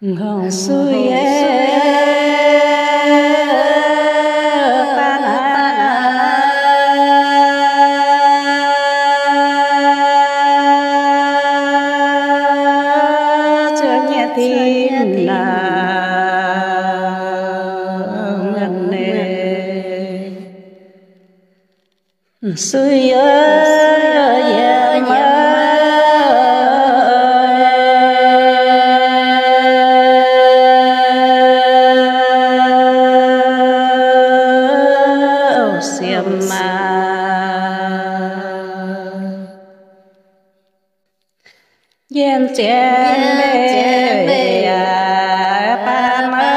suy suy yên chén về ba mơ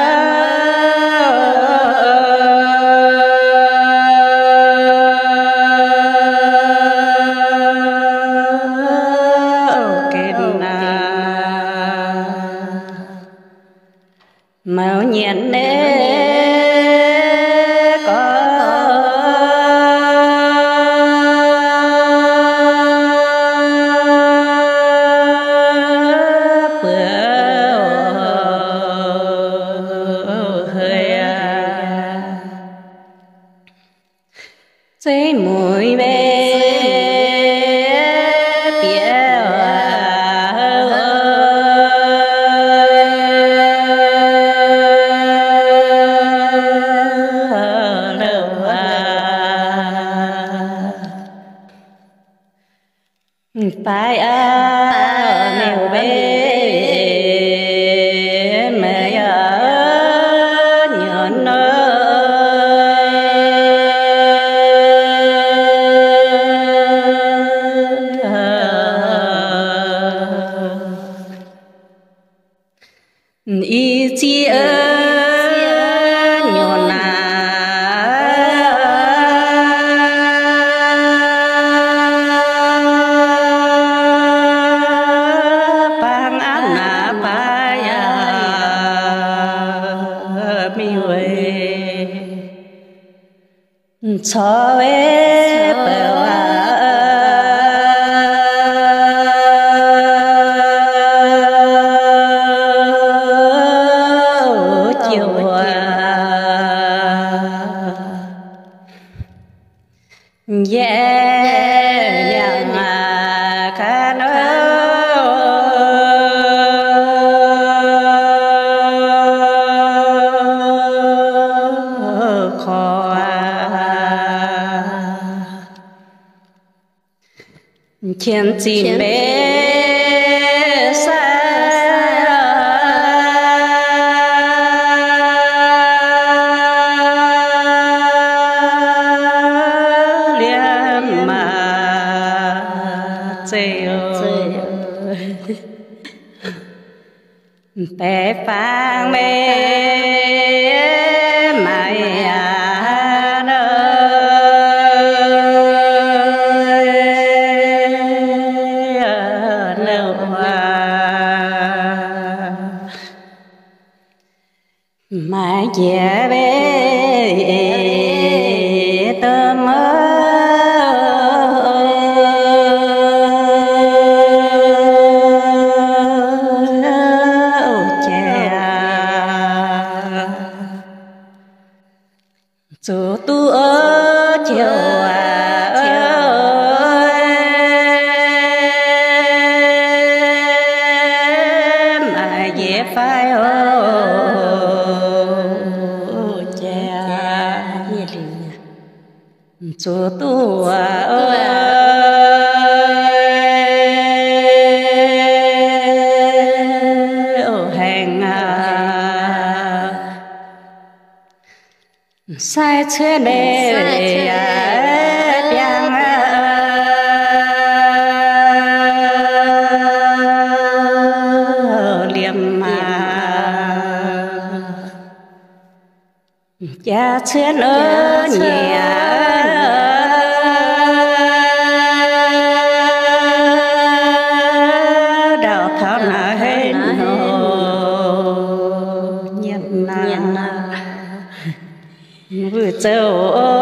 kinh màu nhện nè dây mũi bé bia phải mèo bé mẹ nhọn ý chí nhọn bang ăn na baya mi về cho về bờ nhàng khá nó khó thiên chín bé bé phang mê mày mãi về bé tâm dù tu ở chiều mà về phải dù tu hàng sai chưa để biang liềm cha chưa ở nhà đào thảo nở hết nô nhật na vừa châu